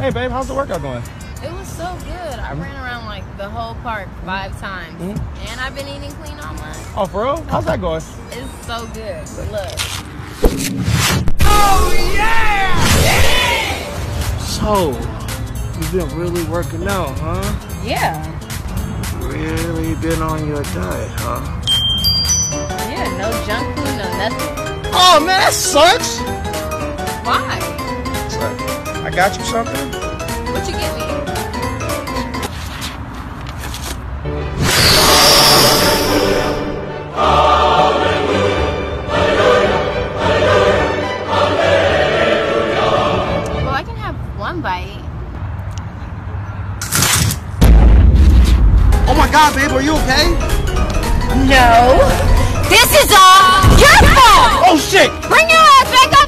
Hey, babe, how's the workout going? It was so good. I ran around like the whole park 5 times. And I've been eating clean all month. Oh, for real? How's that going? It's so good. Look. Oh, yeah! So, you've been really working out, huh? Yeah. Really been on your diet, huh? Yeah, no junk food, no nothing. Oh, man, that sucks! Why? I got you something? What you get me? Well, I can have one bite. Oh my God, babe, are you okay? No. This is all your fault! Oh shit! Bring your ass back